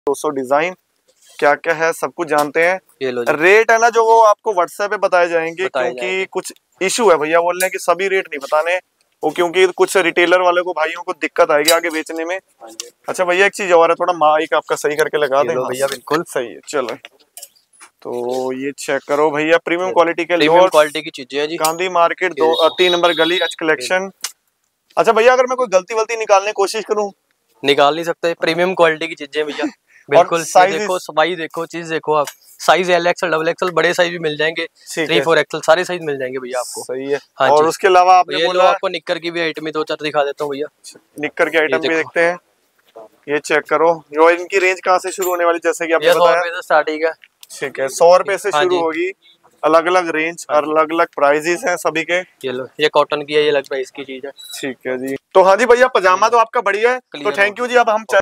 200 design क्या क्या है सब कुछ जानते हैं। ये लो जी। रेट है ना जो वो आपको व्हाट्सएप पे बताए जाएंगे, बताए क्योंकि जाएंगे। कुछ इशू है, भैया बोल रहे हैं कि सभी रेट नहीं बताने वो, क्योंकि कुछ रिटेलर वाले को भाइयों को दिक्कत आएगी आगे बेचने में। अच्छा भैया एक चीज और है, थोड़ा माइक आपका सही करके लगा दें। भैया बिल्कुल सही है, चलो। तो ये चेक करो भैया, प्रीमियम क्वालिटी के प्रीमियम क्वालिटी की चीजें हैं जी। गांधी मार्केट 3 नंबर गली, एच कलेक्शन। अच्छा भैया अगर मैं कोई गलती वलती निकालने की कोशिश करूं? निकाल नहीं सकते, प्रीमियम क्वालिटी की चीजें भैया और बिल्कुल। साइज देखो सफाई देखो, चीज देखो आप, साइज LXL XXL बड़े साइज भी मिल जाएंगे, 3-4XL सारे साइज मिल जाएंगे भैया आपको। सही है। हाँ और जी। उसके अलावा आपने ये बोला आपको निक्कर की भी आइटम 2-4 दिखा देता हूँ भैया। निक्कर के आइटम भी देखते हैं, ये चेक करो। जो इनकी रेंज कहाँ से शुरू होने वाली, जैसे कि आपने बताया 100 रुपए से स्टार्टिंग है। ठीक है, 100 रुपए से हाँ शुरू जी। होगी। अलग अलग रेंज और अलग अलग प्राइजेस हैं सभी के। ये लो, ये कॉटन की है, ये अलग प्राइस की चीज है। ठीक है जी। तो हाँ जी भैया, पजामा तो आपका बढ़िया है, तो क्लियर थैंक यू जी। अब हम